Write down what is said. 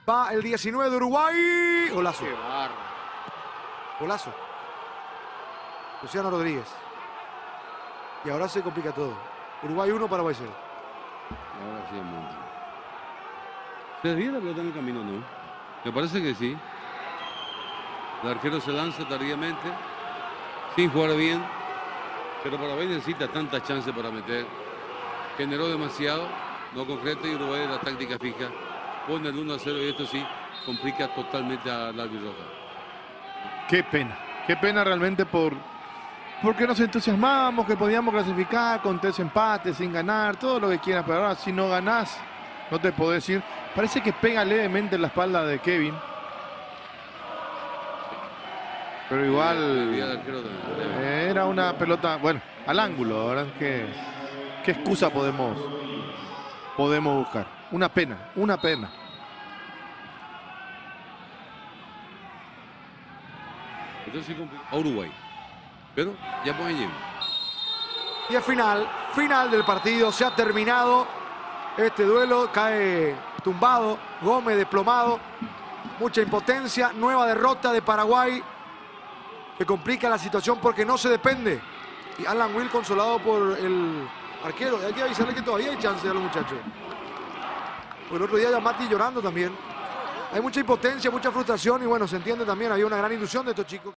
Va el 19 de Uruguay. Golazo. Qué barro. Golazo. Luciano Rodríguez. Y ahora se complica todo. Uruguay 1, Paraguay 0. Ahora sí, monta. ¿Se desvía la pelota en el camino, no? Me parece que sí. El arquero se lanza tardíamente, sin jugar bien. Pero Paraguay necesita tantas chances para meter. Generó demasiado, no concreta, y Uruguay, la táctica fija, pone el 1-0 y esto sí complica totalmente a la albirroja. Qué pena realmente porque nos entusiasmamos que podíamos clasificar con 3 empates, sin ganar, todo lo que quieras, pero ahora si no ganás, no te puedo decir. Parece que pega levemente en la espalda de Kevin. Pero igual era una pelota, bueno, al ángulo, ¿verdad? ¿Qué excusa podemos buscar? Una pena. Entonces a Uruguay. Pero ya pueden llegar. Y es final del partido. Se ha terminado este duelo. Cae tumbado, Gómez desplomado. Mucha impotencia. Nueva derrota de Paraguay, que complica la situación porque no se depende. Y Alan Will consolado por el arquero. Hay que avisarle que todavía hay chance a los muchachos. El otro día ya Mati llorando también. Hay mucha impotencia, mucha frustración y bueno, se entiende también. Había una gran ilusión de estos chicos.